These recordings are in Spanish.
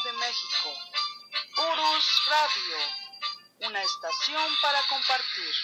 de México. Urus Radio, una estación para compartir.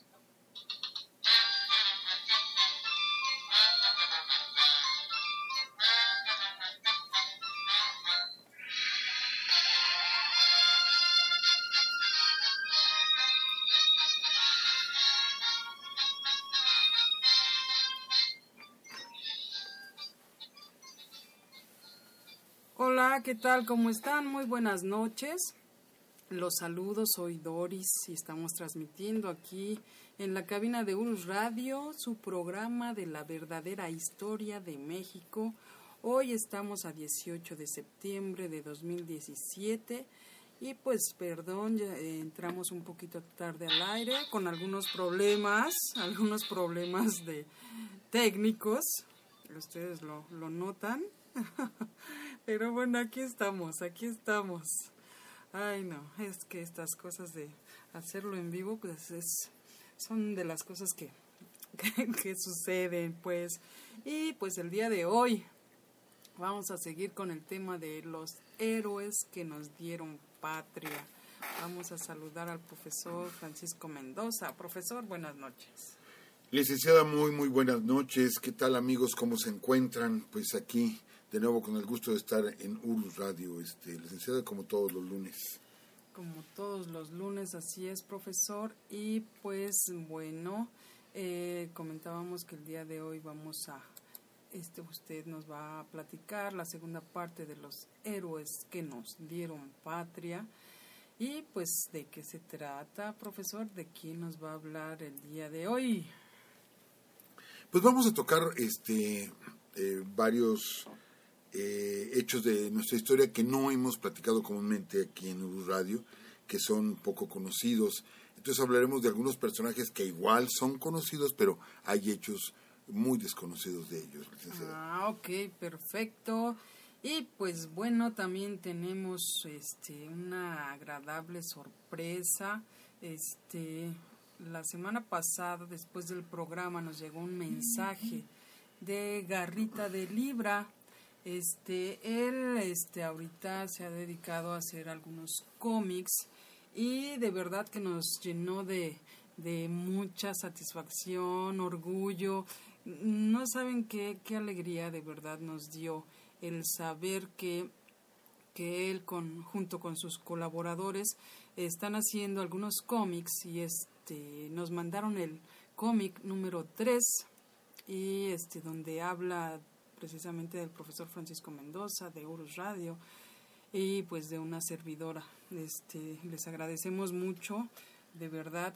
Hola, ¿qué tal? ¿Cómo están? Muy buenas noches. Los saludo, soy Doris y estamos transmitiendo aquí en la cabina de Urus Radio su programa de la verdadera historia de México. Hoy estamos a 18 de septiembre de 2017 y pues perdón, ya entramos un poquito tarde al aire con algunos problemas de técnicos. Ustedes lo notan. Pero bueno, aquí estamos. Ay, no, es que estas cosas de hacerlo en vivo, pues son de las cosas que suceden, pues. Y pues el día de hoy vamos a seguir con el tema de los héroes que nos dieron patria. Vamos a saludar al profesor Francisco Mendoza. Profesor, buenas noches. Licenciada, muy buenas noches. ¿Qué tal, amigos? ¿Cómo se encuentran? Pues aquí de nuevo con el gusto de estar en Urus Radio, licenciada, como todos los lunes. Como todos los lunes, así es, profesor. Y pues bueno, comentábamos que el día de hoy vamos a, usted nos va a platicar la segunda parte de los héroes que nos dieron patria. Y pues, ¿de qué se trata, profesor? ¿De quién nos va a hablar el día de hoy? Pues vamos a tocar varios hechos de nuestra historia que no hemos platicado comúnmente aquí en Urus Radio, que son poco conocidos. Entonces hablaremos de algunos personajes que igual son conocidos, pero hay hechos muy desconocidos de ellos, licenciada. Ok, perfecto. Y pues bueno, también tenemos una agradable sorpresa. La semana pasada, después del programa, nos llegó un mensaje de Garrita de Libra. Él ahorita se ha dedicado a hacer algunos cómics y de verdad que nos llenó de mucha satisfacción, orgullo. No saben qué alegría de verdad nos dio el saber que él junto con sus colaboradores están haciendo algunos cómics y nos mandaron el cómic número 3 y donde habla precisamente del profesor Francisco Mendoza de Urus Radio y pues de una servidora. Les agradecemos mucho de verdad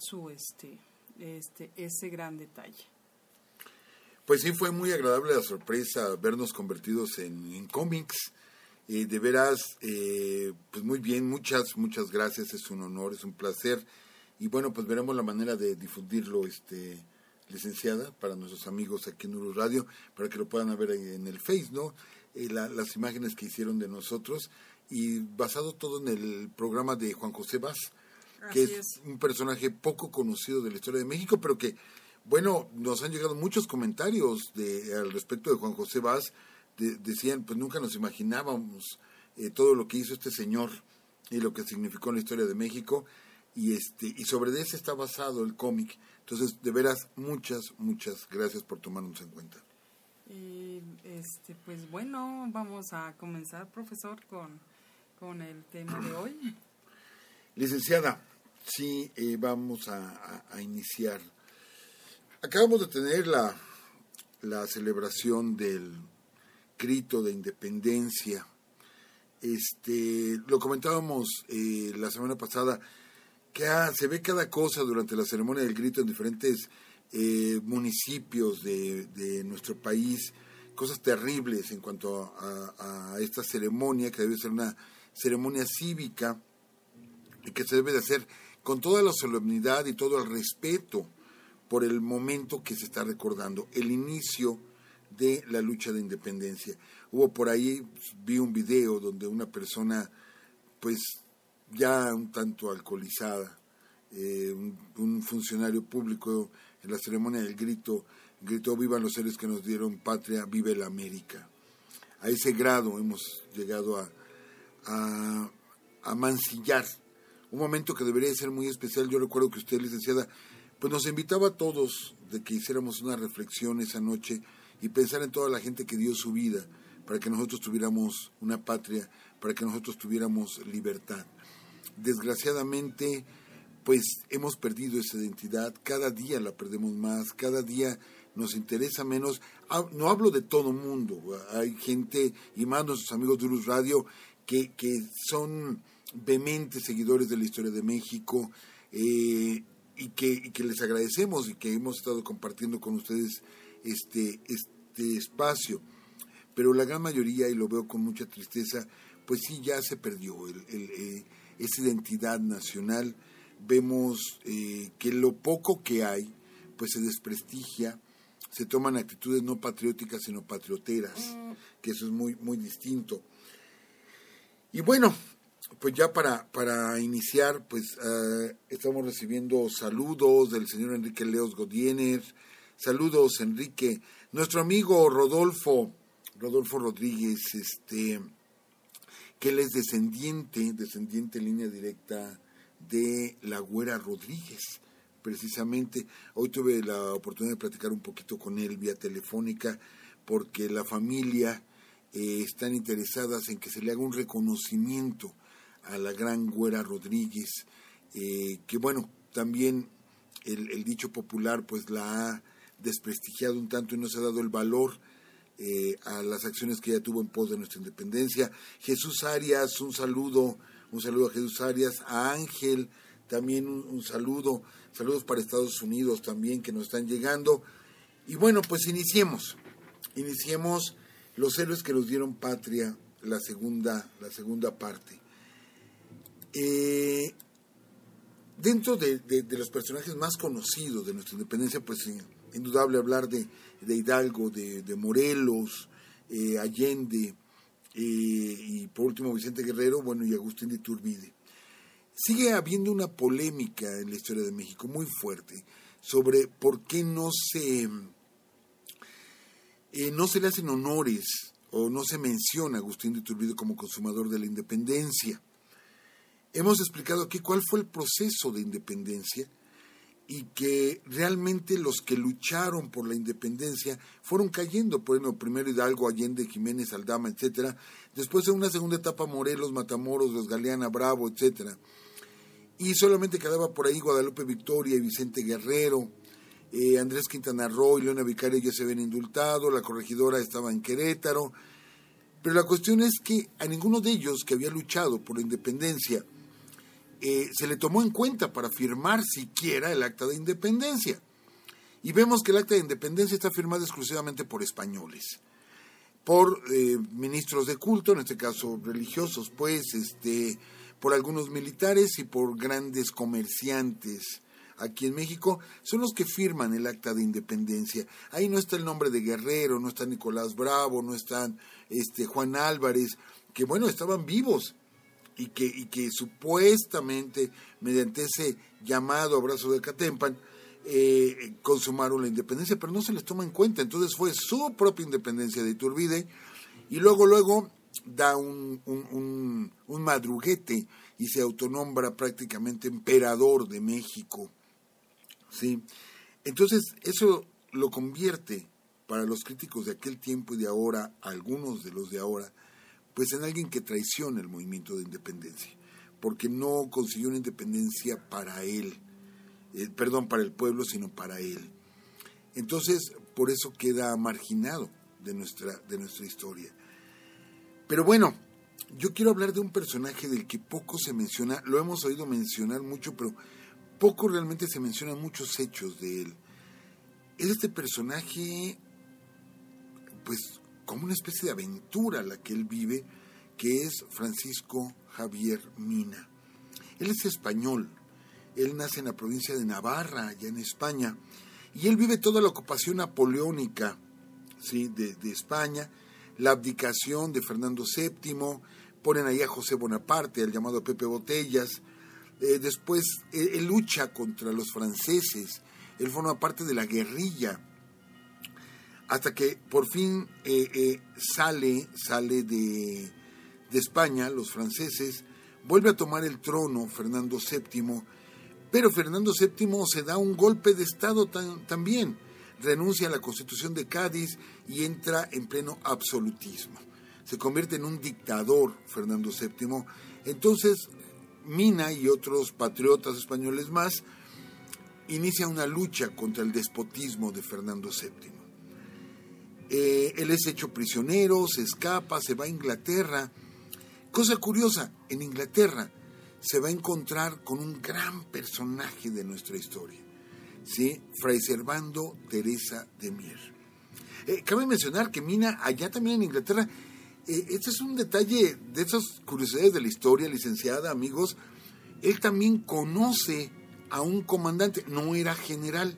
ese gran detalle. Pues sí, fue muy agradable la sorpresa vernos convertidos en cómics. De veras, pues muy bien, muchas gracias, es un honor, es un placer. Y bueno, pues veremos la manera de difundirlo, licenciada, para nuestros amigos aquí en Urus Radio, para que lo puedan ver en el Face, ¿no? Las imágenes que hicieron de nosotros, y basado todo en el programa de Juan José Vaz, que es un personaje poco conocido de la historia de México, pero que, bueno, nos han llegado muchos comentarios al respecto de Juan José Vaz. Decían, pues nunca nos imaginábamos todo lo que hizo este señor y lo que significó en la historia de México, y sobre ese está basado el cómic. Entonces, de veras, muchas gracias por tomarnos en cuenta. Pues bueno, vamos a comenzar, profesor, con el tema de hoy. Licenciada, sí, vamos a iniciar. Acabamos de tener la celebración del grito de independencia. Lo comentábamos la semana pasada, que se ve cada cosa durante la ceremonia del grito en diferentes municipios de nuestro país, cosas terribles en cuanto a esta ceremonia, que debe ser una ceremonia cívica y que se debe de hacer con toda la solemnidad y todo el respeto por el momento que se está recordando, el inicio de la lucha de independencia. Hubo por ahí, vi un video donde una persona, pues ya un tanto alcoholizada, un funcionario público en la ceremonia del grito, gritó: "Vivan los héroes que nos dieron patria, vive la América". A ese grado hemos llegado a mancillar un momento que debería ser muy especial. Yo recuerdo que usted, licenciada, pues nos invitaba a todos de que hiciéramos una reflexión esa noche y pensar en toda la gente que dio su vida para que nosotros tuviéramos una patria, para que nosotros tuviéramos libertad. Desgraciadamente, pues hemos perdido esa identidad, cada día la perdemos más, cada día nos interesa menos. No hablo de todo mundo, hay gente, y más nuestros amigos de Urus Radio, que son vehementes seguidores de la historia de México, y que les agradecemos y que hemos estado compartiendo con ustedes este espacio. Pero la gran mayoría, y lo veo con mucha tristeza, pues sí, ya se perdió esa identidad nacional. Vemos que lo poco que hay, pues se desprestigia, se toman actitudes no patrióticas, sino patrioteras, que eso es muy, muy distinto. Y bueno, pues ya para iniciar, pues estamos recibiendo saludos del señor Enrique Leos Godiener. Saludos, Enrique. Nuestro amigo Rodolfo Rodríguez, que él es descendiente en línea directa de la Güera Rodríguez, precisamente. Hoy tuve la oportunidad de platicar un poquito con él vía telefónica, porque la familia están interesadas en que se le haga un reconocimiento a la gran Güera Rodríguez, que bueno, también el dicho popular pues la ha desprestigiado un tanto y no se ha dado el valor a las acciones que ella tuvo en pos de nuestra independencia. Jesús Arias, un saludo a Jesús Arias, a Ángel también un saludos para Estados Unidos también que nos están llegando. Y bueno, pues iniciemos los héroes que nos dieron patria, la segunda parte. Dentro de los personajes más conocidos de nuestra independencia, pues indudable hablar de Hidalgo, de Morelos, Allende, y por último Vicente Guerrero, bueno, y Agustín de Iturbide. Sigue habiendo una polémica en la historia de México muy fuerte sobre por qué no se le hacen honores o no se menciona a Agustín de Iturbide como consumador de la independencia. Hemos explicado aquí cuál fue el proceso de independencia y que realmente los que lucharon por la independencia fueron cayendo. Por ejemplo, primero Hidalgo, Allende, Jiménez, Aldama, etcétera. Después en una segunda etapa Morelos, Matamoros, Los Galeana, Bravo, etcétera. Y solamente quedaba por ahí Guadalupe Victoria y Vicente Guerrero. Andrés Quintana Roo y Leona Vicario ya se habían indultado, la corregidora estaba en Querétaro. Pero la cuestión es que a ninguno de ellos que había luchado por la independencia se le tomó en cuenta para firmar siquiera el acta de independencia. Y vemos que el acta de independencia está firmada exclusivamente por españoles, por ministros de culto, en este caso religiosos, pues, por algunos militares y por grandes comerciantes aquí en México, son los que firman el acta de independencia. Ahí no está el nombre de Guerrero, no está Nicolás Bravo, no están Juan Álvarez, que bueno, estaban vivos, y que supuestamente mediante ese llamado abrazo de Catempan consumaron la independencia, pero no se les toma en cuenta. Entonces fue su propia independencia de Iturbide, y luego da un madruguete y se autonombra prácticamente emperador de México, ¿sí? Entonces eso lo convierte, para los críticos de aquel tiempo y de ahora, algunos de los de ahora, pues en alguien que traiciona el movimiento de independencia, porque no consiguió una independencia para él, para el pueblo, sino para él. Entonces, por eso queda marginado de nuestra historia. Pero bueno, yo quiero hablar de un personaje del que poco se menciona, lo hemos oído mencionar mucho, pero poco realmente se mencionan muchos hechos de él. Es este personaje, pues, como una especie de aventura la que él vive, que es Francisco Javier Mina. Él es español, él nace en la provincia de Navarra, allá en España, y él vive toda la ocupación napoleónica, ¿sí?, de España, la abdicación de Fernando VII, ponen ahí a José Bonaparte, al llamado Pepe Botellas. Después él lucha contra los franceses, él forma parte de la guerrilla, hasta que por fin sale de de España, los franceses, vuelve a tomar el trono Fernando VII, pero Fernando VII se da un golpe de Estado también, renuncia a la Constitución de Cádiz y entra en pleno absolutismo. Se convierte en un dictador Fernando VII. Entonces Mina y otros patriotas españoles más inicia una lucha contra el despotismo de Fernando VII. Él es hecho prisionero, se escapa, se va a Inglaterra. Cosa curiosa, en Inglaterra se va a encontrar con un gran personaje de nuestra historia, ¿sí? Fray Servando Teresa de Mier. Cabe mencionar que Mina, allá también en Inglaterra, este es un detalle de esas curiosidades de la historia, licenciada, amigos, él también conoce a un comandante, no era general,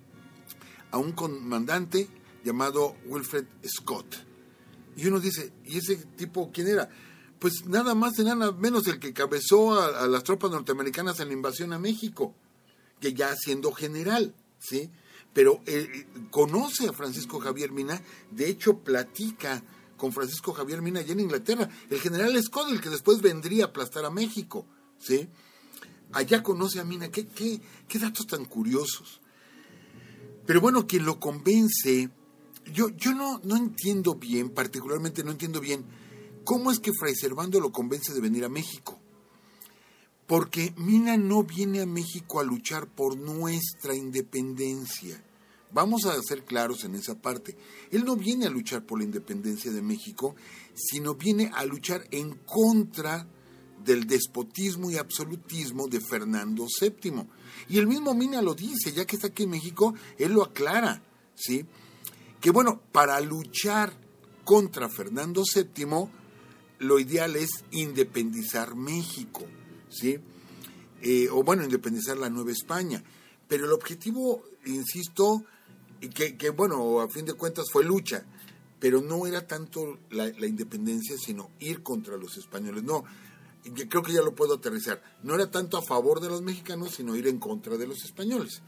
a un comandante llamado Wilfred Scott. Y uno dice, ¿y ese tipo quién era? Pues nada más y nada menos el que cabezó a las tropas norteamericanas en la invasión a México, que ya siendo general, ¿sí? Pero conoce a Francisco Javier Mina, de hecho platica con Francisco Javier Mina allá en Inglaterra, el general Scott, el que después vendría a aplastar a México, ¿sí? Allá conoce a Mina, qué datos tan curiosos. Pero bueno, quien lo convence, yo no entiendo bien, particularmente no entiendo bien, cómo es que Fray Servando lo convence de venir a México. Porque Mina no viene a México a luchar por nuestra independencia. Vamos a ser claros en esa parte. Él no viene a luchar por la independencia de México, sino viene a luchar en contra del despotismo y absolutismo de Fernando VII. Y el mismo Mina lo dice, ya que está aquí en México, él lo aclara, ¿sí? Que bueno, para luchar contra Fernando VII, lo ideal es independizar México, ¿sí? O bueno, independizar la Nueva España. Pero el objetivo, insisto, que bueno, a fin de cuentas fue lucha, pero no era tanto la independencia, sino ir contra los españoles. No, creo que ya lo puedo aterrizar. No era tanto a favor de los mexicanos, sino ir en contra de los españoles.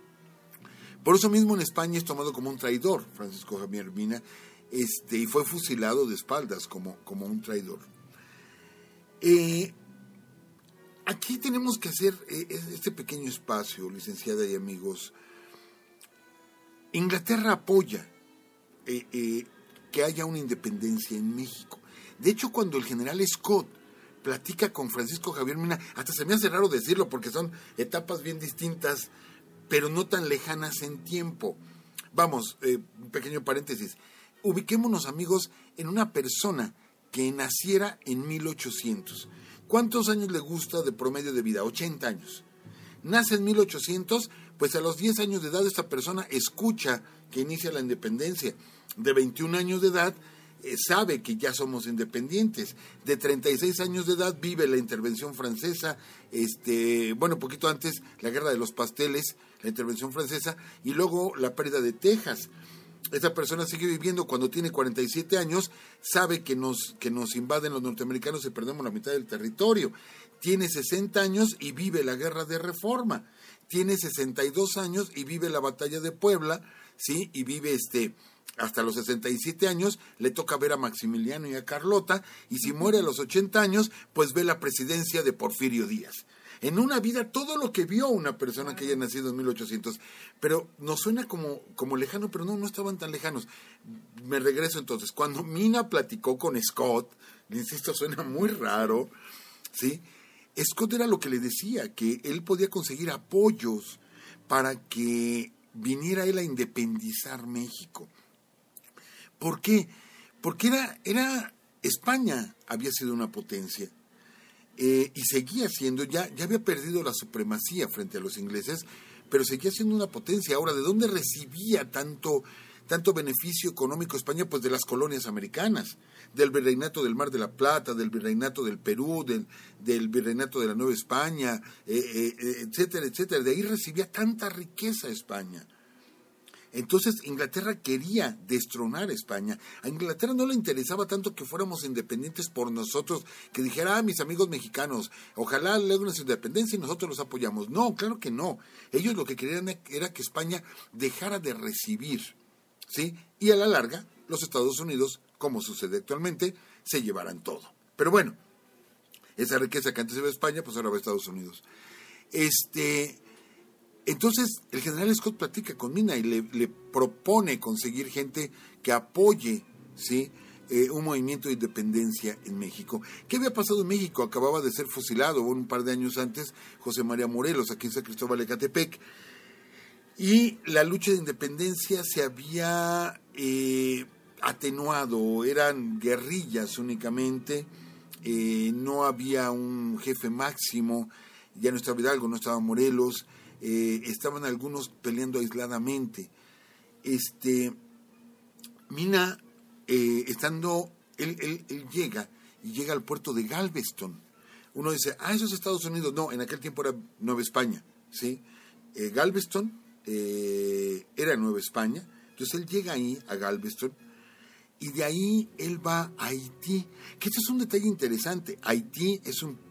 Por eso mismo en España es tomado como un traidor, Francisco Javier Mina, y fue fusilado de espaldas como un traidor. Aquí tenemos que hacer este pequeño espacio, licenciada y amigos. Inglaterra apoya que haya una independencia en México. De hecho, cuando el general Scott platica con Francisco Javier Mina, hasta se me hace raro decirlo porque son etapas bien distintas, pero no tan lejanas en tiempo. Vamos, un pequeño paréntesis. Ubiquémonos, amigos, en una persona que naciera en 1800. ¿Cuántos años le gusta de promedio de vida? 80 años. Nace en 1800, pues a los 10 años de edad esta persona escucha que inicia la independencia. De 21 años de edad sabe que ya somos independientes. De 36 años de edad vive la intervención francesa, bueno, poquito antes la guerra de los pasteles, la intervención francesa, y luego la pérdida de Texas. Esta persona sigue viviendo cuando tiene 47 años, sabe que nos invaden los norteamericanos y perdemos la mitad del territorio. Tiene 60 años y vive la guerra de Reforma. Tiene 62 años y vive la batalla de Puebla, ¿sí? Y vive hasta los 67 años, le toca ver a Maximiliano y a Carlota, y si muere a los 80 años, pues ve la presidencia de Porfirio Díaz. En una vida, todo lo que vio una persona que haya nacido en 1800. Pero nos suena como lejano, pero no estaban tan lejanos. Me regreso entonces. Cuando Mina platicó con Scott, le insisto, suena muy raro, ¿sí? Scott era lo que le decía, que él podía conseguir apoyos para que viniera él a independizar México. ¿Por qué? Porque era España había sido una potencia. Y seguía siendo, ya había perdido la supremacía frente a los ingleses, pero seguía siendo una potencia. Ahora, ¿de dónde recibía tanto beneficio económico España? Pues de las colonias americanas, del virreinato del Mar de la Plata, del virreinato del Perú, del virreinato de la Nueva España, etcétera, etcétera. De ahí recibía tanta riqueza España. Entonces Inglaterra quería destronar a España. A Inglaterra no le interesaba tanto que fuéramos independientes por nosotros, que dijera, mis amigos mexicanos, ojalá logren su independencia y nosotros los apoyamos. No, claro que no. Ellos lo que querían era que España dejara de recibir, ¿sí? Y a la larga, los Estados Unidos, como sucede actualmente, se llevaran todo. Pero bueno, esa riqueza que antes iba a España, pues ahora va a Estados Unidos. Entonces, el general Scott platica con Mina y le propone conseguir gente que apoye, ¿sí?, un movimiento de independencia en México. ¿Qué había pasado en México? Acababa de ser fusilado un par de años antes José María Morelos, aquí en San Cristóbal de Ecatepec, y la lucha de independencia se había atenuado, eran guerrillas únicamente, no había un jefe máximo, ya no estaba Hidalgo, no estaba Morelos, estaban algunos peleando aisladamente. Mina, él llega al puerto de Galveston. Uno dice, eso es Estados Unidos. No, en aquel tiempo era Nueva España, ¿sí? Galveston era Nueva España. Entonces él llega ahí, a Galveston, y de ahí él va a Haití. Que esto es un detalle interesante. Haití es un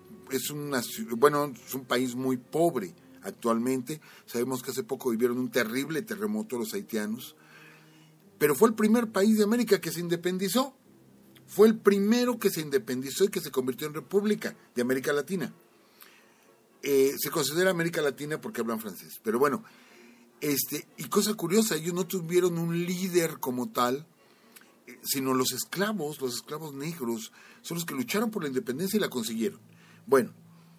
país muy pobre actualmente. Sabemos que hace poco vivieron un terrible terremoto los haitianos. Pero fue el primer país de América que se independizó. Fue el primero que se independizó y que se convirtió en república de América Latina. Se considera América Latina porque hablan francés. Pero bueno, y cosa curiosa, ellos no tuvieron un líder como tal, sino los esclavos negros, son los que lucharon por la independencia y la consiguieron. Bueno,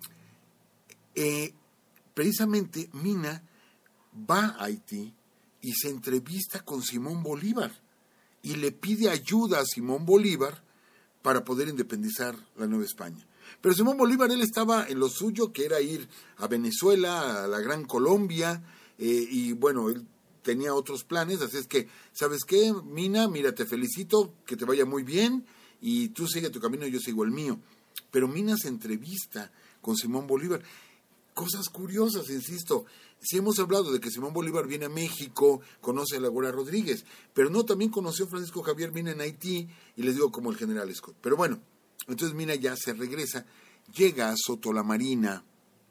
precisamente Mina va a Haití y se entrevista con Simón Bolívar y le pide ayuda a Simón Bolívar para poder independizar la Nueva España. Pero Simón Bolívar, él estaba en lo suyo, que era ir a Venezuela, a la Gran Colombia, y bueno, él tenía otros planes, así es que, ¿sabes qué, Mina? Mira, te felicito, que te vaya muy bien, y tú sigue tu camino y yo sigo el mío. Pero Mina se entrevista con Simón Bolívar. Cosas curiosas, insisto. Sí hemos hablado de que Simón Bolívar viene a México, conoce a La Güera Rodríguez, pero no, también conoció a Francisco Javier Mina en Haití, y les digo como el general Scott. Pero bueno, entonces Mina ya se regresa, llega a Soto la Marina,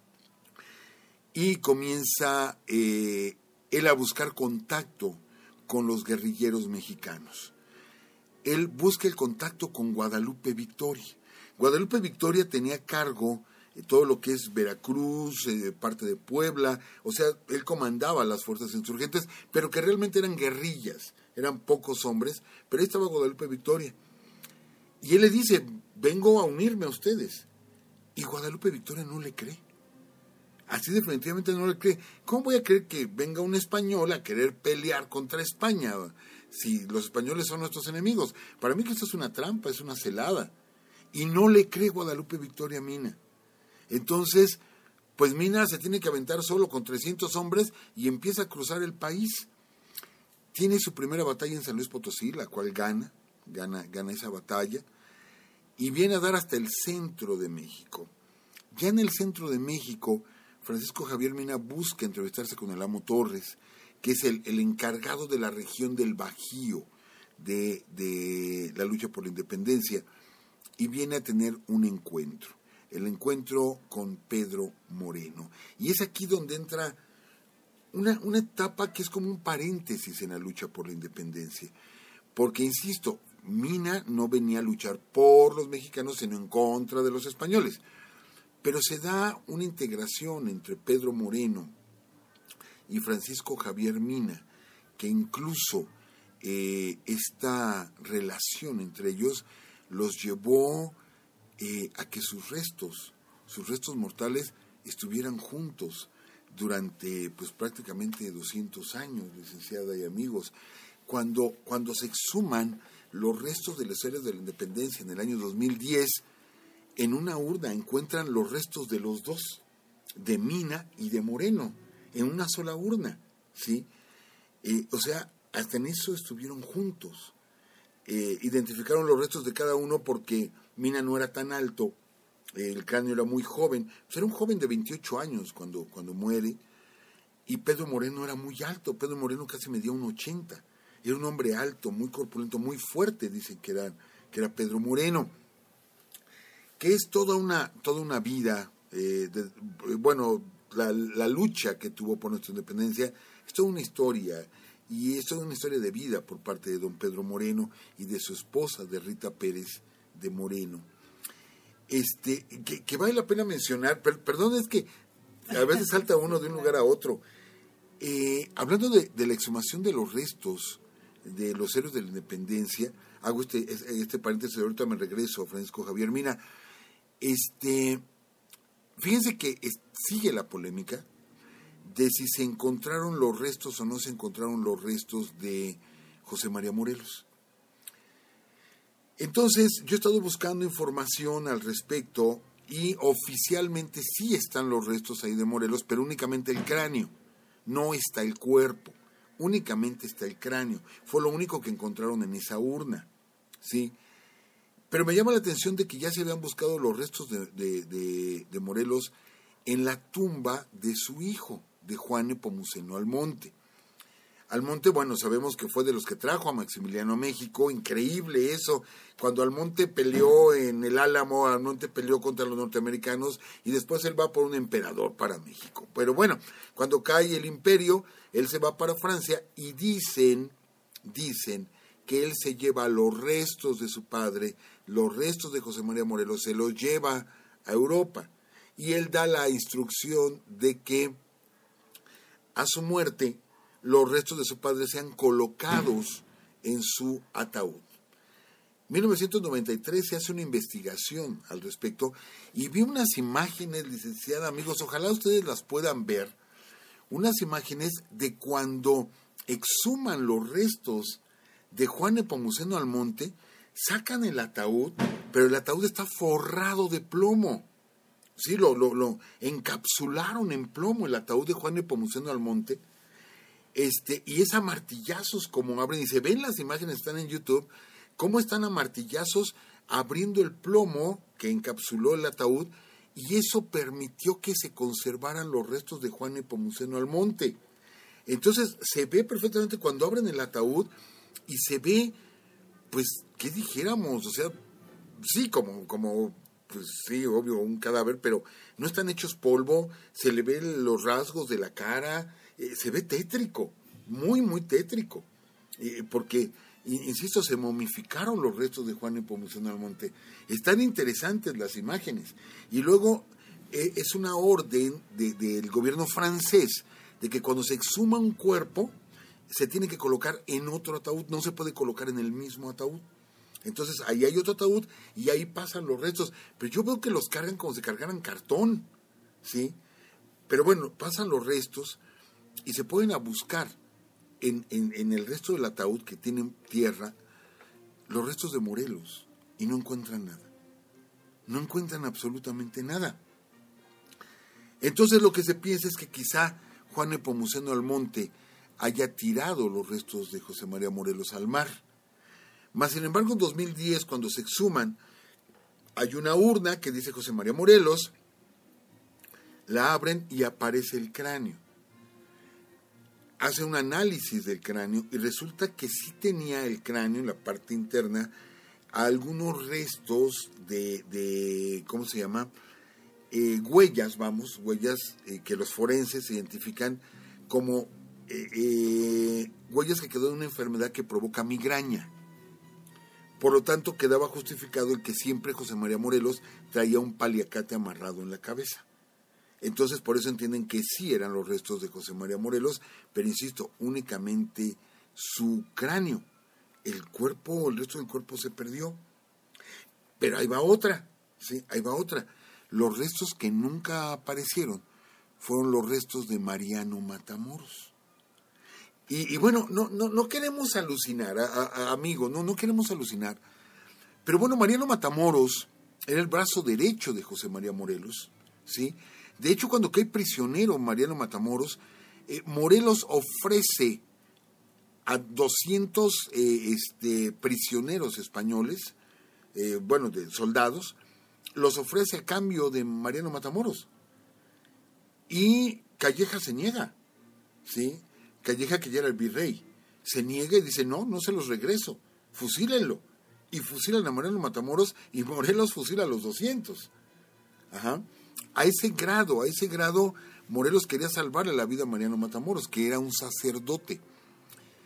y comienza él a buscar contacto con los guerrilleros mexicanos. Él busca el contacto con Guadalupe Victoria. Guadalupe Victoria tenía cargo todo lo que es Veracruz, parte de Puebla, o sea, él comandaba las fuerzas insurgentes, pero que realmente eran guerrillas, eran pocos hombres, pero ahí estaba Guadalupe Victoria. Y él le dice, vengo a unirme a ustedes. Y Guadalupe Victoria no le cree. Así definitivamente no le cree. ¿Cómo voy a creer que venga un español a querer pelear contra España si los españoles son nuestros enemigos? Para mí que esto es una trampa, es una celada. Y no le cree Guadalupe Victoria a Mina. Entonces, pues Mina se tiene que aventar solo con 300 hombres y empieza a cruzar el país. Tiene su primera batalla en San Luis Potosí, la cual gana esa batalla, y viene a dar hasta el centro de México. Ya en el centro de México, Francisco Javier Mina busca entrevistarse con el amo Torres, que es el encargado de la región del Bajío, de la lucha por la independencia, y viene a tener un encuentro. El encuentro con Pedro Moreno. Y es aquí donde entra una etapa que es como un paréntesis en la lucha por la independencia. Porque, insisto, Mina no venía a luchar por los mexicanos, sino en contra de los españoles. Pero se da una integración entre Pedro Moreno y Francisco Javier Mina, que incluso esta relación entre ellos los llevó a que sus restos mortales estuvieran juntos durante pues prácticamente 200 años, licenciada y amigos. Cuando se exhuman los restos de los héroes de la independencia en el año 2010, en una urna encuentran los restos de los dos, de Mina y de Moreno, en una sola urna, ¿sí? O sea, hasta en eso estuvieron juntos. Identificaron los restos de cada uno porque Mina no era tan alto, el cráneo era muy joven, pues era un joven de 28 años cuando muere, y Pedro Moreno era muy alto, Pedro Moreno casi medía 1,80, era un hombre alto, muy corpulento, muy fuerte, dicen que era Pedro Moreno, que es toda una vida, la lucha que tuvo por nuestra independencia, es toda una historia, y es toda una historia de vida por parte de don Pedro Moreno y de su esposa, de Rita Pérez de Moreno. que vale la pena mencionar, perdón, es que a veces salta uno de un lugar a otro. Hablando de la exhumación de los restos de los héroes de la independencia, hago este paréntesis, ahorita me regreso, Francisco Javier Mina. Fíjense que sigue la polémica de si se encontraron los restos o no se encontraron los restos de José María Morelos. Entonces, yo he estado buscando información al respecto y oficialmente sí están los restos ahí de Morelos, pero únicamente el cráneo, no está el cuerpo, únicamente está el cráneo. Fue lo único que encontraron en esa urna, ¿sí? Pero me llama la atención de que ya se habían buscado los restos de Morelos en la tumba de su hijo, de Juan Nepomuceno Almonte. Almonte, bueno, sabemos que fue de los que trajo a Maximiliano a México, increíble eso. Cuando Almonte peleó en el Álamo, Almonte peleó contra los norteamericanos y después él va por un emperador para México. Pero bueno, cuando cae el imperio, él se va para Francia y dicen que él se lleva los restos de su padre, los restos de José María Morelos, se los lleva a Europa. Y él da la instrucción de que a su muerte los restos de su padre sean colocados en su ataúd. En 1993 se hace una investigación al respecto y vi unas imágenes, licenciada, amigos, ojalá ustedes las puedan ver, unas imágenes de cuando exhuman los restos de Juan Nepomuceno Almonte, sacan el ataúd, pero el ataúd está forrado de plomo. Sí, lo encapsularon en plomo el ataúd de Juan Nepomuceno Almonte, y es a martillazos como abren, y se ven las imágenes, están en YouTube, cómo están a martillazos abriendo el plomo que encapsuló el ataúd, y eso permitió que se conservaran los restos de Juan Nepomuceno Almonte. Entonces se ve perfectamente cuando abren el ataúd y se ve, pues, ¿qué dijéramos? O sea, sí, como pues sí, obvio, un cadáver, pero no están hechos polvo, se le ven los rasgos de la cara, se ve tétrico, muy, muy tétrico, porque, insisto, se momificaron los restos de Juan Nepomuceno Almonte. Están interesantes las imágenes. Y luego es una orden del gobierno francés de que cuando se exhuma un cuerpo, se tiene que colocar en otro ataúd, no se puede colocar en el mismo ataúd. Entonces ahí hay otro ataúd y ahí pasan los restos. Pero yo veo que los cargan como si cargaran cartón, ¿sí? Pero bueno, pasan los restos y se pueden a buscar en el resto del ataúd que tienen tierra, los restos de Morelos, y no encuentran nada. No encuentran absolutamente nada. Entonces lo que se piensa es que quizá Juan Nepomuceno Almonte haya tirado los restos de José María Morelos al mar. Mas, sin embargo, en 2010, cuando se exhuman, hay una urna que dice José María Morelos, la abren y aparece el cráneo. Hace un análisis del cráneo y resulta que sí tenía el cráneo en la parte interna algunos restos de ¿cómo se llama? Huellas que los forenses identifican como huellas que quedó de una enfermedad que provoca migraña. Por lo tanto, quedaba justificado el que siempre José María Morelos traía un paliacate amarrado en la cabeza. Entonces, por eso entienden que sí eran los restos de José María Morelos, pero insisto, únicamente su cráneo. El resto del cuerpo se perdió. Pero ahí va otra, ¿sí? Ahí va otra. Los restos que nunca aparecieron fueron los restos de Mariano Matamoros. Y bueno, no queremos alucinar, amigos, no queremos alucinar. Pero bueno, Mariano Matamoros era el brazo derecho de José María Morelos, ¿sí? De hecho, cuando cae prisionero Mariano Matamoros, Morelos ofrece a 200 prisioneros españoles, de soldados, los ofrece a cambio de Mariano Matamoros. Y Calleja se niega, ¿sí? Calleja, que ya era el virrey, se niega y dice, no se los regreso, fusílenlo. Y fusilan a Mariano Matamoros y Morelos fusila a los 200. Ajá. A ese grado, Morelos quería salvarle la vida a Mariano Matamoros, que era un sacerdote.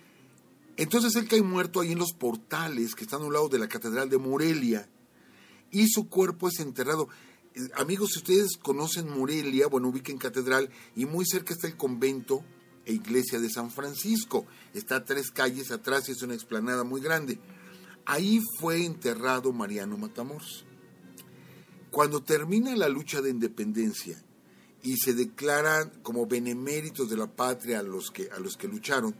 Entonces él cae muerto ahí en los portales que están a un lado de la Catedral de Morelia. y su cuerpo es enterrado. Amigos, si ustedes conocen Morelia, bueno, ubiquen Catedral, y muy cerca está el convento e iglesia de San Francisco. Está a 3 calles atrás y es una explanada muy grande. Ahí fue enterrado Mariano Matamoros. Cuando termina la lucha de independencia y se declaran como beneméritos de la patria a los que lucharon,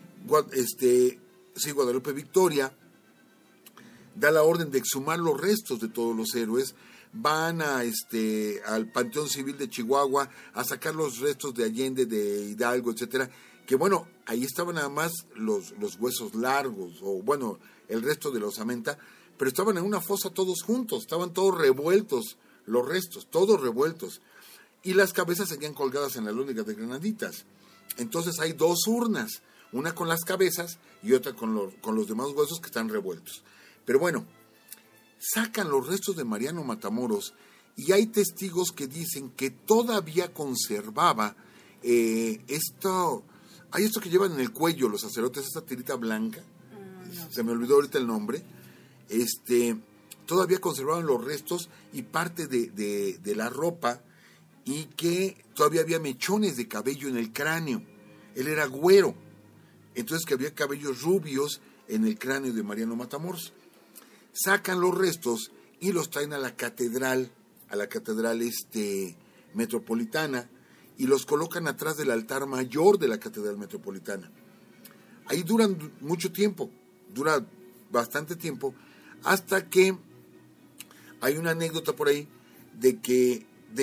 Guadalupe Victoria da la orden de exhumar los restos de todos los héroes. Van al Panteón Civil de Chihuahua a sacar los restos de Allende, de Hidalgo, etcétera, que bueno, ahí estaban nada más los huesos largos, o bueno, el resto de la osamenta, pero estaban en una fosa todos juntos, estaban todos revueltos, los restos, todos revueltos, y las cabezas seguían colgadas en la lóndiga de Granaditas. Entonces hay 2 urnas, una con las cabezas y otra con los demás huesos que están revueltos. Pero bueno, sacan los restos de Mariano Matamoros y hay testigos que dicen que todavía conservaba esto que llevan en el cuello los sacerdotes, esta tirita blanca, se me olvidó ahorita el nombre, todavía conservaban los restos y parte de la ropa, y que todavía había mechones de cabello en el cráneo. Él era güero, entonces que había cabellos rubios en el cráneo de Mariano Matamoros. Sacan los restos y los traen a la catedral metropolitana, y los colocan atrás del altar mayor de la catedral metropolitana. Ahí duran mucho tiempo, dura bastante tiempo, hasta que hay una anécdota por ahí de que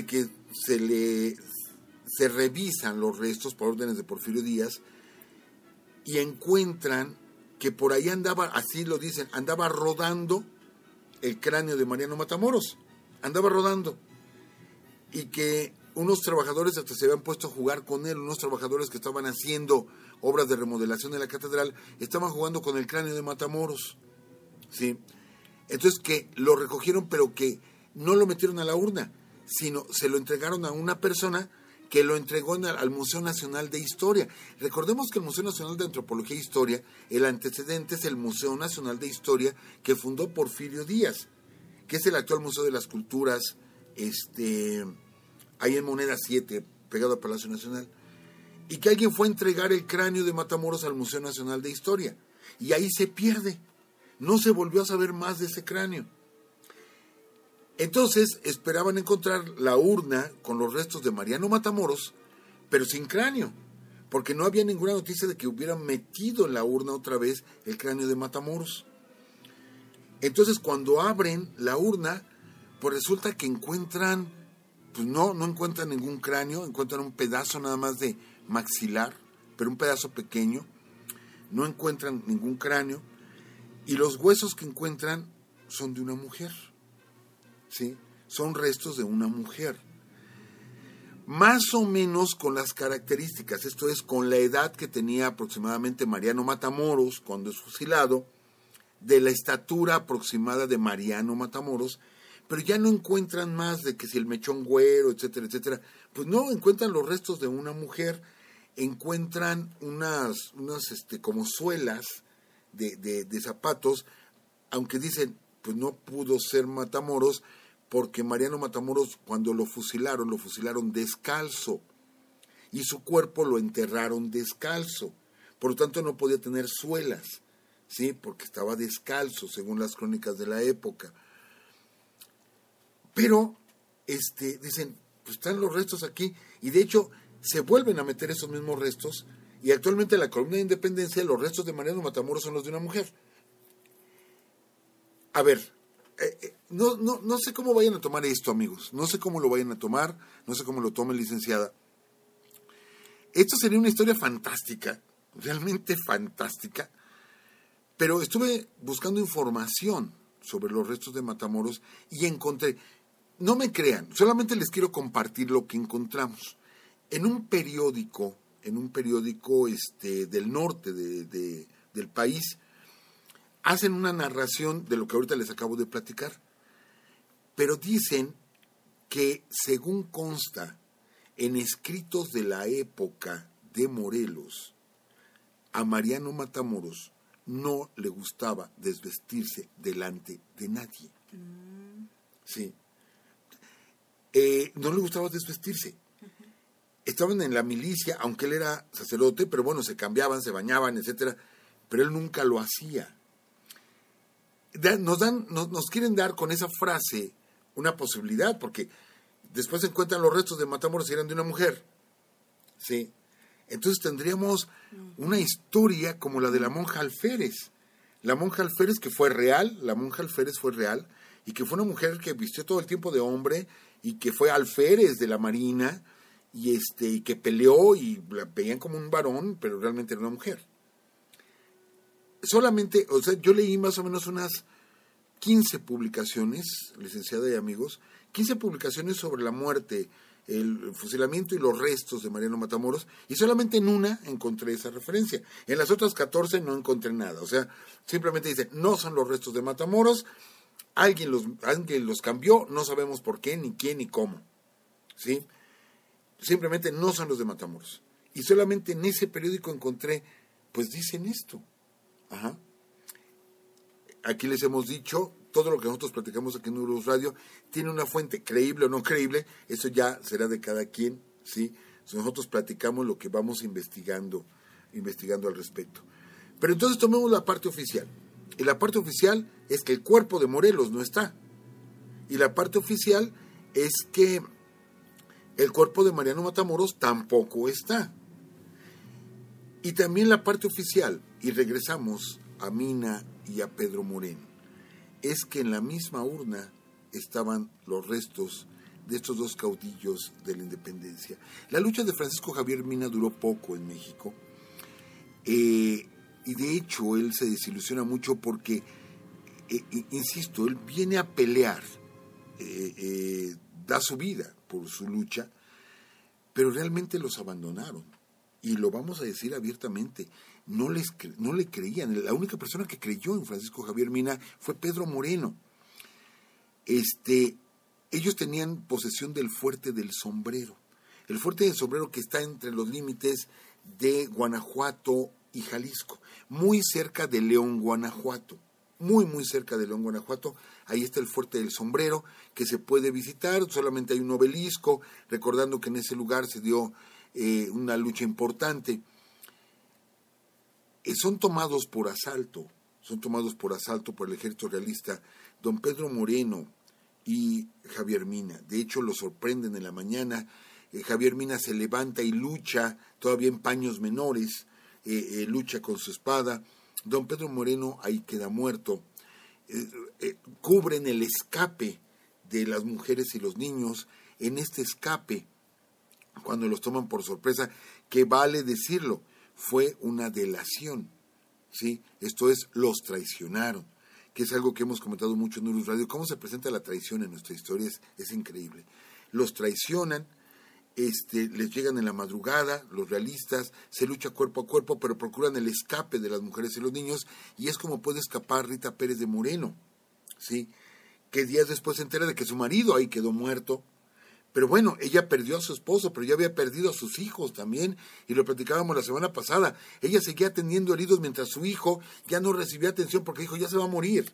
se revisan los restos por órdenes de Porfirio Díaz y encuentran que por ahí andaba, así lo dicen, andaba rodando el cráneo de Mariano Matamoros, andaba rodando, y que unos trabajadores hasta se habían puesto a jugar con él, unos trabajadores que estaban haciendo obras de remodelación de la catedral, estaban jugando con el cráneo de Matamoros, ¿sí? Entonces que lo recogieron, pero que no lo metieron a la urna, sino se lo entregaron a una persona que lo entregó al Museo Nacional de Historia. Recordemos que el Museo Nacional de Antropología e Historia, el antecedente es el Museo Nacional de Historia que fundó Porfirio Díaz, que es el actual Museo de las Culturas, ahí en Moneda 7, pegado al Palacio Nacional, y que alguien fue a entregar el cráneo de Matamoros al Museo Nacional de Historia, y ahí se pierde, no se volvió a saber más de ese cráneo. Entonces esperaban encontrar la urna con los restos de Mariano Matamoros, pero sin cráneo, porque no había ninguna noticia de que hubieran metido en la urna otra vez el cráneo de Matamoros. Entonces cuando abren la urna, pues resulta que encuentran, pues no encuentran ningún cráneo, encuentran un pedazo nada más de maxilar, pero un pedazo pequeño, no encuentran ningún cráneo, y los huesos que encuentran son de una mujer. ¿Sí? Son restos de una mujer, más o menos con las características, esto es, con la edad que tenía aproximadamente Mariano Matamoros cuando es fusilado, de la estatura aproximada de Mariano Matamoros, pero ya no encuentran más de que si el mechón güero, etcétera, etcétera. Pues no, encuentran los restos de una mujer, encuentran unas como suelas de zapatos, aunque dicen, pues no pudo ser Matamoros, porque Mariano Matamoros, cuando lo fusilaron descalzo, y su cuerpo lo enterraron descalzo, por lo tanto no podía tener suelas, ¿sí? Porque estaba descalzo, según las crónicas de la época. Pero dicen, pues están los restos aquí, y de hecho se vuelven a meter esos mismos restos, y actualmente en la columna de Independencia los restos de Mariano Matamoros son los de una mujer. A ver, no sé cómo vayan a tomar esto, amigos. No sé cómo lo vayan a tomar. No sé cómo lo tome, licenciada. Esto sería una historia fantástica, realmente fantástica. Pero estuve buscando información sobre los restos de Matamoros y encontré, no me crean, solamente les quiero compartir lo que encontramos. En un periódico del norte del país, hacen una narración de lo que ahorita les acabo de platicar, pero dicen que, según consta en escritos de la época de Morelos, a Mariano Matamoros no le gustaba desvestirse delante de nadie. ¿sí? No le gustaba desvestirse. Estaban en la milicia, aunque él era sacerdote, pero bueno, se cambiaban, se bañaban, etcétera, pero él nunca lo hacía. Nos quieren dar con esa frase una posibilidad, porque después se encuentran los restos de Matamoros y eran de una mujer, ¿sí? Entonces tendríamos una historia como la de la monja Alférez. La monja Alférez que fue real, la monja Alférez fue real, y que fue una mujer que vistió todo el tiempo de hombre, y que fue alférez de la marina, y que peleó, y la veían como un varón, pero realmente era una mujer. Solamente, o sea, yo leí más o menos unas 15 publicaciones, licenciada y amigos, 15 publicaciones sobre la muerte, el fusilamiento y los restos de Mariano Matamoros, y solamente en una encontré esa referencia. En las otras 14 no encontré nada. O sea, simplemente dice, no son los restos de Matamoros, alguien los cambió, no sabemos por qué, ni quién, ni cómo. ¿Sí? Simplemente no son los de Matamoros. Y solamente en ese periódico encontré, pues dicen esto. Ajá. Aquí les hemos dicho, todo lo que nosotros platicamos aquí en Urus Radio tiene una fuente, creíble o no creíble, eso ya será de cada quien, ¿sí? Nosotros platicamos lo que vamos investigando al respecto. Pero entonces tomemos la parte oficial. Y la parte oficial es que el cuerpo de Morelos no está. Y la parte oficial es que el cuerpo de Mariano Matamoros tampoco está. Y también la parte oficial, y regresamos a Mina y a Pedro Moreno, es que en la misma urna estaban los restos de estos dos caudillos de la independencia. La lucha de Francisco Javier Mina duró poco en México, y de hecho él se desilusiona mucho porque, insisto, él viene a pelear, da su vida por su lucha, pero realmente los abandonaron. Y lo vamos a decir abiertamente, no le creían. La única persona que creyó en Francisco Javier Mina fue Pedro Moreno. Ellos tenían posesión del Fuerte del Sombrero. El Fuerte del Sombrero que está entre los límites de Guanajuato y Jalisco, muy cerca de León, Guanajuato. Muy, muy cerca de León, Guanajuato. Ahí está el Fuerte del Sombrero, que se puede visitar. Solamente hay un obelisco, recordando que en ese lugar se dio una lucha importante. Son tomados por asalto por el ejército realista, don Pedro Moreno y Javier Mina. De hecho, lo sorprenden en la mañana. Javier Mina se levanta y lucha, todavía en paños menores, lucha con su espada. Don Pedro Moreno ahí queda muerto. Cubren el escape de las mujeres y los niños. En este escape, cuando los toman por sorpresa, que vale decirlo, fue una delación, ¿sí? Esto es, los traicionaron, que es algo que hemos comentado mucho en Urus Radio. Cómo se presenta la traición en nuestra historia es increíble. Los traicionan, les llegan en la madrugada, los realistas, se lucha cuerpo a cuerpo, pero procuran el escape de las mujeres y los niños, y es como puede escapar Rita Pérez de Moreno, ¿sí? Que días después se entera de que su marido ahí quedó muerto. Pero bueno, ella perdió a su esposo, pero ya había perdido a sus hijos también, y lo platicábamos la semana pasada. Ella seguía teniendo heridos mientras su hijo ya no recibía atención porque dijo, ya se va a morir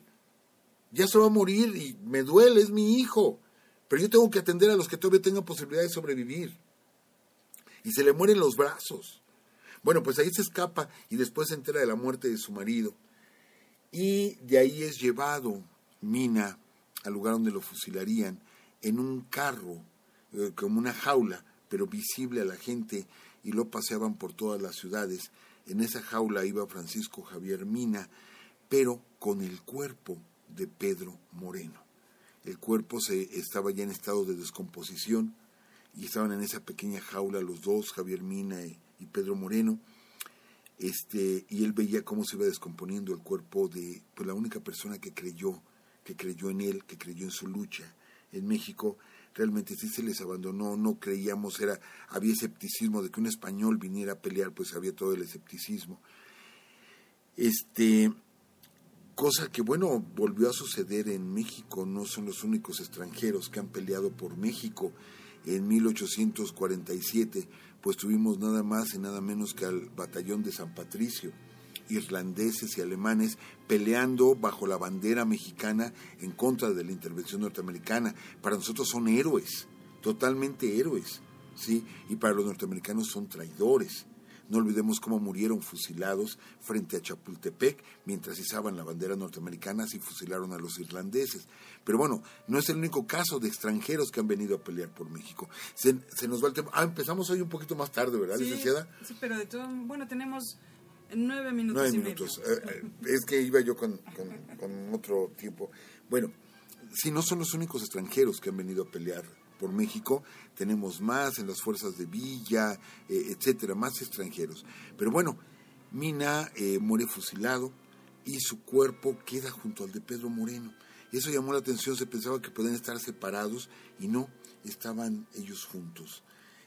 y me duele, es mi hijo, pero yo tengo que atender a los que todavía tengan posibilidad de sobrevivir. Y se le mueren los brazos. Bueno, pues ahí se escapa y después se entera de la muerte de su marido. Y de ahí es llevado Mina al lugar donde lo fusilarían, en un carro, como una jaula, pero visible a la gente, y lo paseaban por todas las ciudades. En esa jaula iba Francisco Javier Mina, pero con el cuerpo de Pedro Moreno. El cuerpo estaba ya en estado de descomposición, y estaban en esa pequeña jaula los dos, Javier Mina y Pedro Moreno, y él veía cómo se iba descomponiendo el cuerpo de pues, la única persona que creyó en él, que creyó en su lucha en México. Realmente sí se les abandonó, no creíamos, había escepticismo de que un español viniera a pelear, pues había todo el escepticismo. Cosa que, bueno, volvió a suceder en México, no son los únicos extranjeros que han peleado por México. En 1847, pues tuvimos nada más y nada menos que al batallón de San Patricio, irlandeses y alemanes peleando bajo la bandera mexicana en contra de la intervención norteamericana. Para nosotros son héroes, totalmente héroes, ¿sí? Y para los norteamericanos son traidores. No olvidemos cómo murieron fusilados frente a Chapultepec mientras izaban la bandera norteamericana y fusilaron a los irlandeses. Pero bueno, no es el único caso de extranjeros que han venido a pelear por México. Se nos va el tiempo. Empezamos hoy un poquito más tarde, ¿verdad, licenciada? Sí, pero de todo, bueno, tenemos 9 minutos 9 y minutos. medio. Es que iba yo con otro tiempo. Bueno, si no son los únicos extranjeros que han venido a pelear por México, tenemos más en las fuerzas de Villa, etcétera, más extranjeros. Pero bueno, Mina muere fusilado y su cuerpo queda junto al de Pedro Moreno. Eso llamó la atención, se pensaba que podían estar separados y no, estaban ellos juntos.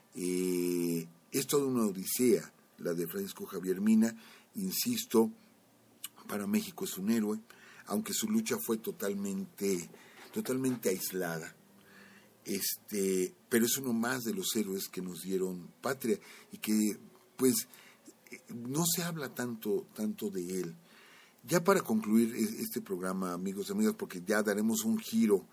Es toda una odisea la de Francisco Javier Mina, insisto, para México es un héroe, aunque su lucha fue totalmente aislada. Pero es uno más de los héroes que nos dieron patria y que pues no se habla tanto de él. Ya para concluir este programa, amigos y amigas, porque ya daremos un giro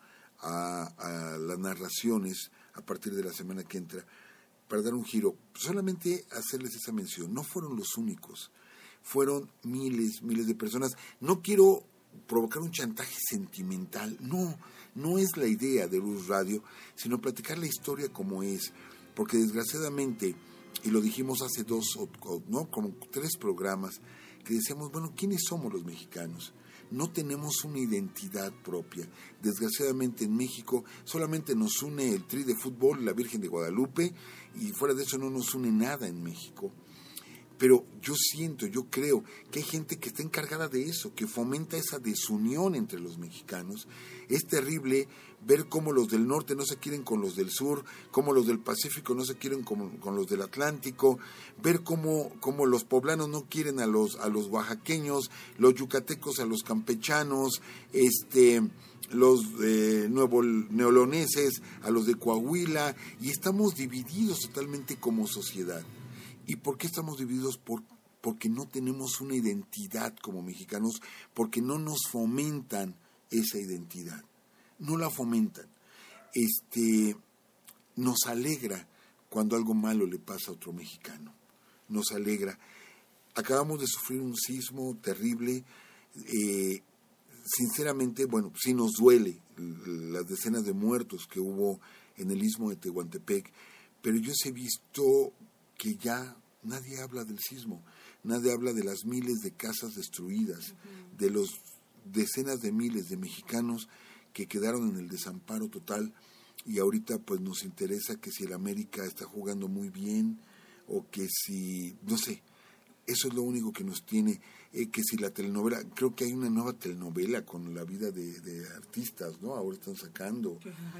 a las narraciones a partir de la semana que entra, para dar un giro, solamente hacerles esa mención, no fueron los únicos, fueron miles de personas. No quiero provocar un chantaje sentimental, no es la idea de Luz Radio, sino platicar la historia como es, porque desgraciadamente, y lo dijimos hace como 3 programas, que decíamos, bueno, ¿quiénes somos los mexicanos? No tenemos una identidad propia. Desgraciadamente en México solamente nos une el Tri de fútbol y la Virgen de Guadalupe, y fuera de eso no nos une nada en México. Pero yo creo que hay gente que está encargada de eso, que fomenta esa desunión entre los mexicanos. Es terrible ver cómo los del norte no se quieren con los del sur, cómo los del Pacífico no se quieren con los del Atlántico, ver cómo los poblanos no quieren a los oaxaqueños, los yucatecos a los campechanos, los neoloneses a los de Coahuila, y estamos divididos totalmente como sociedad. ¿Y por qué estamos divididos? Porque no tenemos una identidad como mexicanos, porque no nos fomentan esa identidad, no la fomentan. Nos alegra cuando algo malo le pasa a otro mexicano, nos alegra. Acabamos de sufrir un sismo terrible, sinceramente, bueno, sí nos duele las decenas de muertos que hubo en el istmo de Tehuantepec, pero yo he visto que ya nadie habla del sismo, nadie habla de las miles de casas destruidas, de los decenas de miles de mexicanos que quedaron en el desamparo total, y ahorita pues nos interesa que si el América está jugando muy bien, o que si, no sé, eso es lo único que nos tiene, que si la telenovela, creo que hay una nueva telenovela con la vida de artistas, ¿no? Ahora están sacando,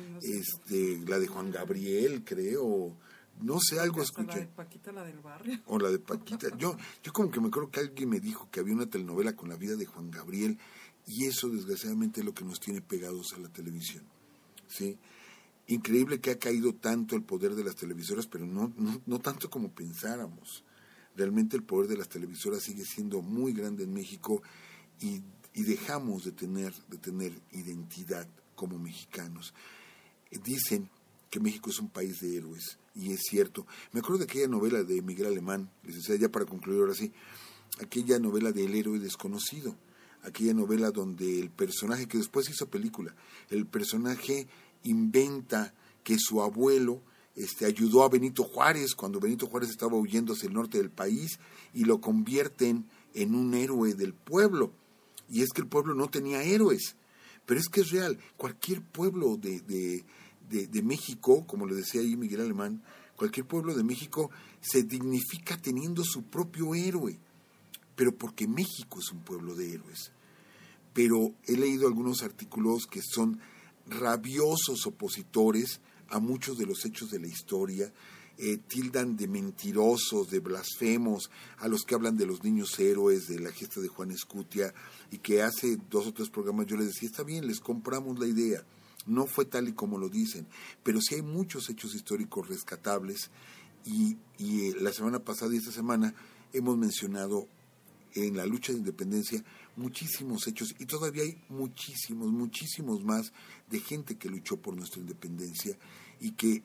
la de Juan Gabriel, creo. No sé, algo escuché. La de Paquita, la del barrio. O la de Paquita. Yo como que me acuerdo que alguien me dijo que había una telenovela con la vida de Juan Gabriel, y eso desgraciadamente es lo que nos tiene pegados a la televisión, ¿sí? Increíble que ha caído tanto el poder de las televisoras, pero no tanto como pensáramos. Realmente el poder de las televisoras sigue siendo muy grande en México, y dejamos de tener identidad como mexicanos. Dicen que México es un país de héroes, y es cierto. Me acuerdo de aquella novela de Miguel Alemán, licenciada, ya para concluir ahora sí, aquella novela de El héroe desconocido, aquella novela donde el personaje, que después hizo película, el personaje inventa que su abuelo ayudó a Benito Juárez cuando Benito Juárez estaba huyendo hacia el norte del país, y lo convierten en un héroe del pueblo. Y es que el pueblo no tenía héroes, pero es que es real. Cualquier pueblo de México, como le decía ahí Miguel Alemán, cualquier pueblo de México se dignifica teniendo su propio héroe, pero porque México es un pueblo de héroes. Pero he leído algunos artículos que son rabiosos opositores a muchos de los hechos de la historia, tildan de mentirosos, de blasfemos a los que hablan de los niños héroes, de la gesta de Juan Escutia, y que hace 2 o 3 programas yo les decía, está bien, les compramos la idea, no fue tal y como lo dicen, pero sí hay muchos hechos históricos rescatables, y la semana pasada y esta semana hemos mencionado en la lucha de independencia muchísimos hechos y todavía hay muchísimos más de gente que luchó por nuestra independencia y que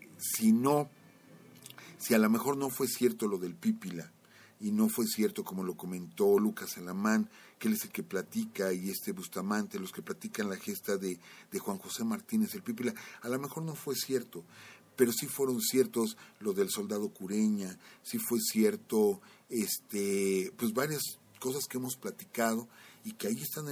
si a lo mejor no fue cierto lo del Pípila y no fue cierto como lo comentó Lucas Alamán, que él es el que platica, y Bustamante, los que platican la gesta de Juan José Martínez, el Pípila, a lo mejor no fue cierto, pero sí fueron ciertos lo del soldado Cureña, sí fue cierto pues varias cosas que hemos platicado y que ahí están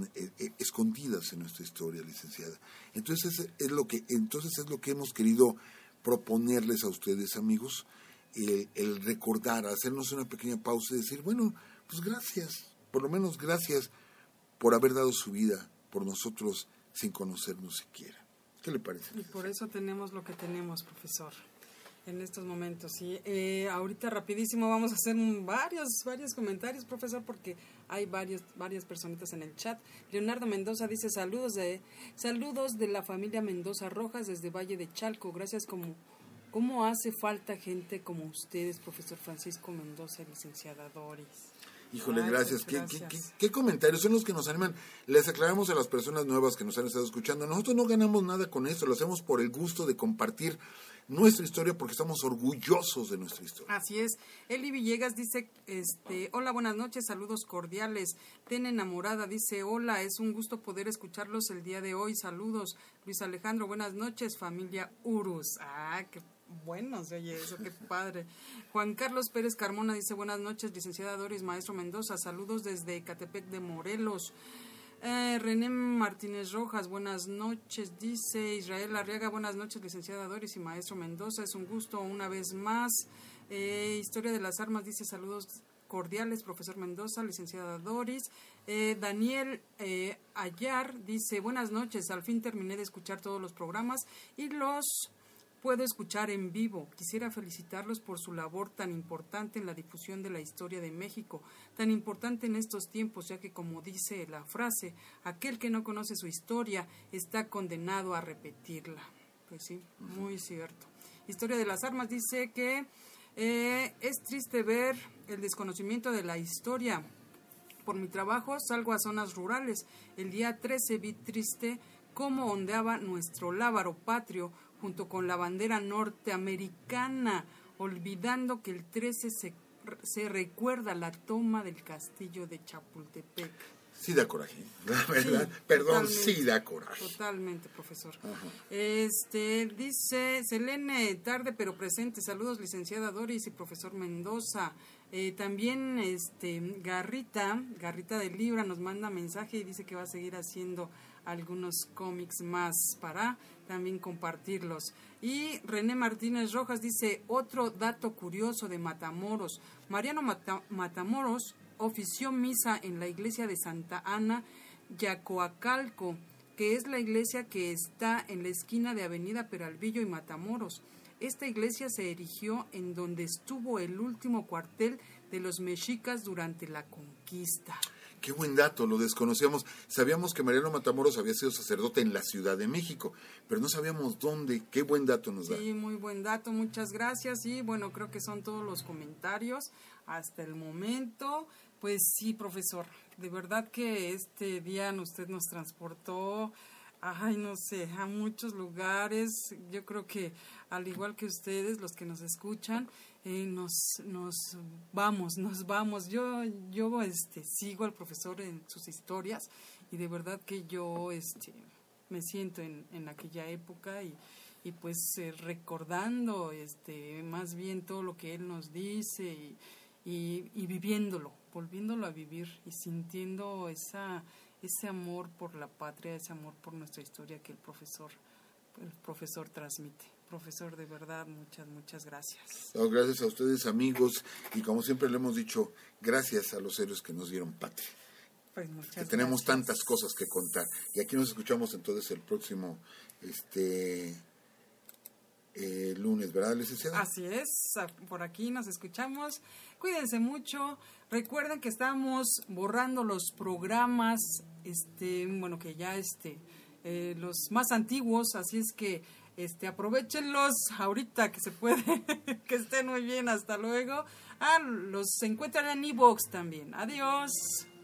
escondidas en nuestra historia, licenciada. Entonces es lo que hemos querido proponerles a ustedes, amigos, el recordar, hacernos una pequeña pausa y decir, bueno, pues gracias, por lo menos gracias por haber dado su vida por nosotros sin conocernos siquiera. ¿Qué le parece? Y por eso tenemos lo que tenemos, profesor, en estos momentos. Y ahorita rapidísimo vamos a hacer varios comentarios, profesor, porque hay varias personitas en el chat. Leonardo Mendoza dice saludos de la familia Mendoza Rojas desde Valle de Chalco. Gracias. ¿Cómo hace falta gente como ustedes, profesor Francisco Mendoza y licenciada Doris? Híjole, gracias. ¿Qué comentarios son los que nos animan? Les aclaramos a las personas nuevas que nos han estado escuchando. Nosotros no ganamos nada con esto, lo hacemos por el gusto de compartir nuestra historia porque estamos orgullosos de nuestra historia. Así es. Eli Villegas dice, hola, buenas noches, saludos cordiales. Ten enamorada dice, hola, es un gusto poder escucharlos el día de hoy, saludos. Luis Alejandro, buenas noches, familia Urus. Qué bueno se oye eso, qué padre. Juan Carlos Pérez Carmona dice, buenas noches, licenciada Doris, maestro Mendoza, saludos desde Ecatepec de Morelos. René Martínez Rojas, buenas noches, dice Israel Arriaga, buenas noches, licenciada Doris y maestro Mendoza, es un gusto una vez más. Historia de las Armas dice, saludos cordiales, profesor Mendoza, licenciada Doris. Daniel Ayar dice, buenas noches, al fin terminé de escuchar todos los programas y los puedo escuchar en vivo. Quisiera felicitarlos por su labor tan importante en la difusión de la historia de México, tan importante en estos tiempos, ya que como dice la frase, aquel que no conoce su historia está condenado a repetirla. Pues sí, muy cierto. Historia de las Armas dice que es triste ver el desconocimiento de la historia. Por mi trabajo salgo a zonas rurales. El día 13 vi triste cómo ondeaba nuestro lábaro patrio junto con la bandera norteamericana, olvidando que el 13 se recuerda la toma del castillo de Chapultepec. Sí da coraje, la verdad, sí, perdón, sí da coraje. Totalmente, profesor. Dice Selene, tarde pero presente, saludos licenciada Doris y profesor Mendoza. También Garrita de Libra nos manda mensaje y dice que va a seguir haciendo algunos cómics más para también compartirlos. Y René Martínez Rojas dice, otro dato curioso de Matamoros. Mariano Matamoros ofició misa en la iglesia de Santa Ana, Yacoacalco, que es la iglesia que está en la esquina de Avenida Peralvillo y Matamoros. Esta iglesia se erigió en donde estuvo el último cuartel de los mexicas durante la conquista. Qué buen dato, lo desconocíamos. Sabíamos que Mariano Matamoros había sido sacerdote en la Ciudad de México, pero no sabíamos dónde. Qué buen dato nos da. Sí, muy buen dato, muchas gracias. Y bueno, creo que son todos los comentarios hasta el momento. Pues sí, profesor, de verdad que este día usted nos transportó, no sé, a muchos lugares. Yo creo que al igual que ustedes, los que nos escuchan, nos vamos. Yo sigo al profesor en sus historias y de verdad que yo me siento en aquella época y pues recordando más bien todo lo que él nos dice y viviéndolo, volviéndolo a vivir y sintiendo ese amor por la patria, ese amor por nuestra historia que el profesor transmite. Profesor, de verdad, muchas gracias. No, gracias a ustedes, amigos, y como siempre le hemos dicho, gracias a los héroes que nos dieron patria. Pues muchas que tenemos tantas cosas que contar. Y aquí nos escuchamos entonces el próximo lunes, ¿verdad, licenciada? Así es, por aquí nos escuchamos. Cuídense mucho. Recuerden que estamos borrando los programas, que ya los más antiguos, así es que Aprovéchenlos ahorita que se puede. Que estén muy bien, hasta luego. Los encuentran en iVoox también. Adiós.